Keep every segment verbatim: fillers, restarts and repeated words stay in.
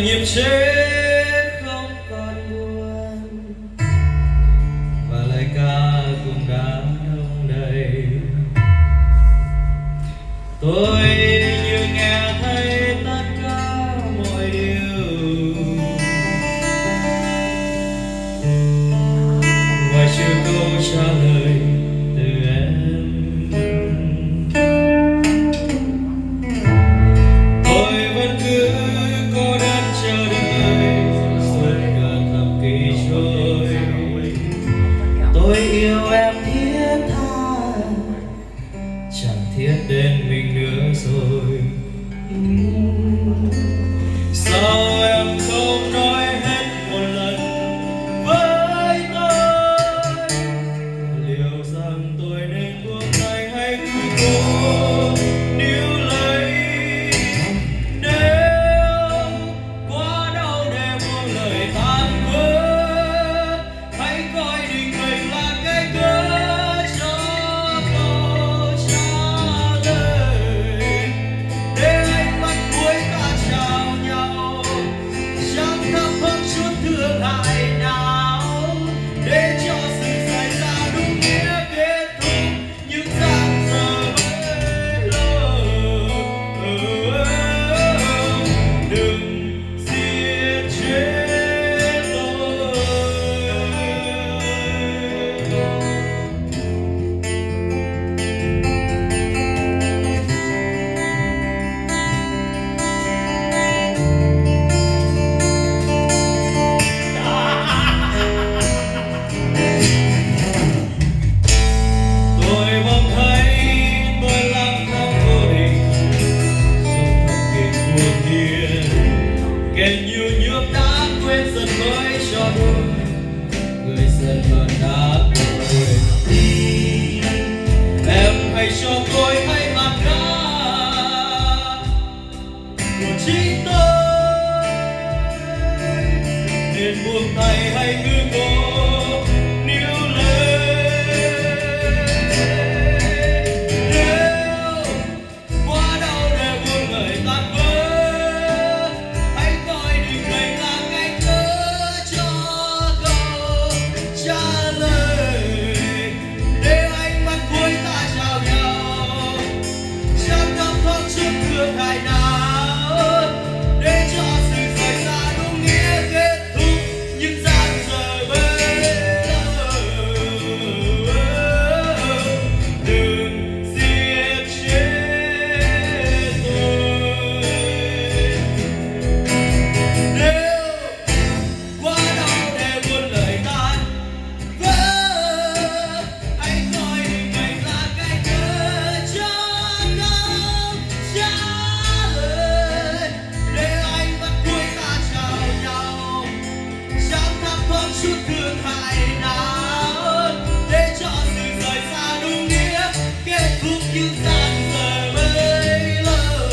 nhịp chế không còn buồn và lời ca cũng đã đông đầy. Tôi như nghe thấy tất cả mọi điều ngoài trừ câu trả lời từ em. Tôi vẫn cứ cô đơn chờ đợi suốt cả thập kỷ trôi. Tôi yêu em thiết tha, chẳng thiết đến mình nữa rồi. Sao em không nói hết một lần với tôi, liệu rằng tôi nên buông tay hay cứ cố níu lấy. Nếu quá đau để buông lời tan vỡ, hãy coi định mình là cái cớ cho câu trả lời. Để ánh mắt cuối ta chào nhau, chẳng thấp hơn chút thương hại nào, để cho sự xảy ra đúng nghĩa kết thúc những dang dở bấy lâu. Đừng giết chết tôi. Tôi mong thấy tôi lặng thầm vô định, dùng thập kỷ buồn thiền kèm nhiều nhuộm đã quên dần mới cho đôi người dần hờn đã quên. Em hãy cho tôi thấy mặt khác của chính tôi, nên buông tay hay cứ cố níu lấy. Nếu quá đau để buông lời tan vỡ, hãy coi định mình là cái cớ cho câu trả lời. Để ánh mắt cuối ta chào nhau, chẳng thấp thoáng chút thương hại nào, để cho sự xảy ra đúng nghĩa kết thúc những dang dở bấy lâu. Đừng giết chết tôi. Nếu quá đau để buông lời tan vỡ, hãy coi định mình là cái cớ cho câu trả lời. Để ánh mắt cuối ta chào nhau, chẳng thấp thoáng chút thương hại nào, để cho sự rời xa đúng nghĩa kết thúc những dang dở bấy lâu.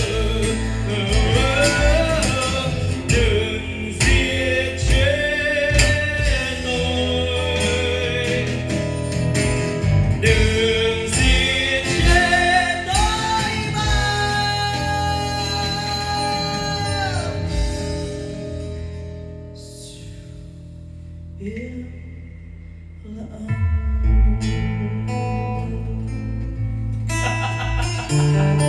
Đừng giết chết tôi. Đừng giết chết tôi mà. Yêu là anh.